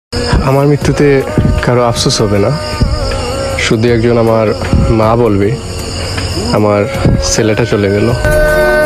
আমার মৃত্যুতে কারো আফসোস হবে না, শুধু একজন আমার মা বলবে আমার ছেলেটা চলে গেল।